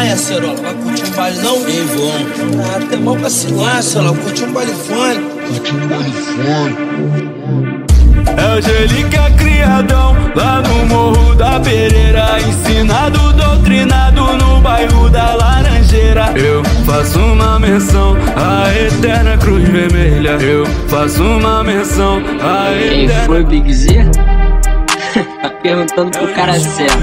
Aí, acerola, vai curtir um baile não? Nem vou. Ah, até mal vacilar, acerola, curtir um baile funk. É o Gelica criadão, lá no Morro da Pereira, ensinado, doutrinado no bairro da Laranjeira. Eu faço uma menção à eterna cruz vermelha. Eu faço uma menção à eterna... Quem foi, Big Z? Tá perguntando pro cara certo.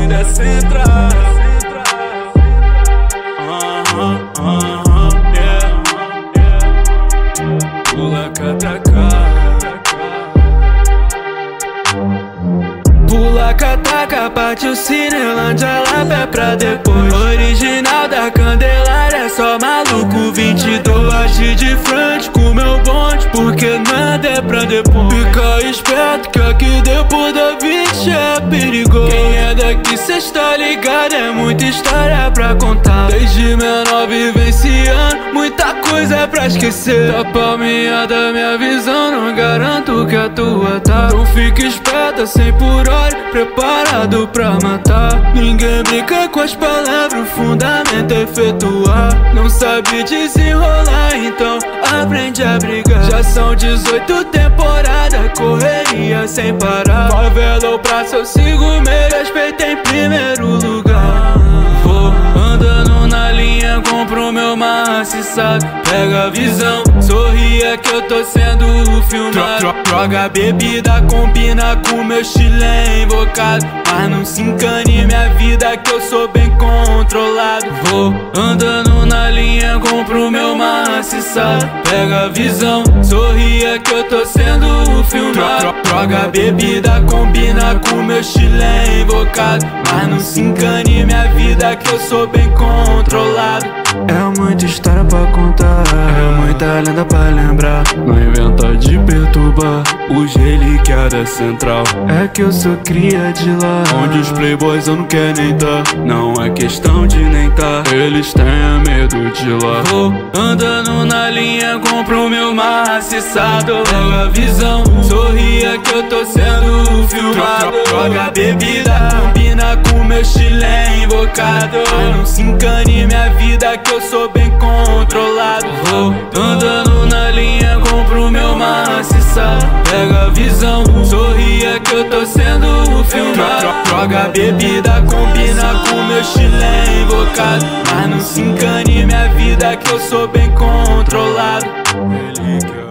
Pula, cataca, parte o Cinelândia, lá pé pra depois. Original da Candelária, só maluco 22. Bate de frente com meu bonde, porque nada é pra depois. Fica esperto que aqui depois da 20 é perigoso. Quem é daqui cê tá ligado, é muita história pra contar. Desde menor vivenciando, muita coisa é pra esquecer. Da palminha da minha visão, não garanto que a tua tá. Então fica esperta, 100 por hora, preparado pra matar. Ninguém brinca com as palavras, o fundamento é efetuar. Não sabe desenrolar, então aprende a brigar. Já são 18 temporadas, correria sem parar. Favela ou praça eu sigo meio, respeito em primeiro lugar. Vou andando na linha, compro meu maciçado. Pega a visão, sorria que eu tô sendo filmado. Droga, bebida, combina com meu estilo invocado. Mas não se encane minha vida que eu sou bem controlado. Vou andando na linha, compro meu maciçado. Pega a visão, sorria que eu tô sendo filmado. Droga, bebida, combina com meu estilo invocado. Mas não se encane minha vida que eu sou bem controlado. É muita história pra contar, é muita lenda pra lembrar. Não inventa de perturbar os relíquias central. É que eu sou cria de lá, onde os playboys eu não quero nem tá. Não é questão de nem tá, eles têm medo de lá. Vou andando na linha, compro meu maciçado. Pega a visão, sorria que eu tô sendo filmado. Droga, bebida, combina com meu estilo invocado. Não se encane minha vida que eu sou bem controlado. Vou andando na linha, compro meu maciçado. Pega a visão, sorria que eu tô sendo filmado. Droga, bebida, combina com meu estilo invocado. Mas não se encane minha vida que eu sou bem controlado.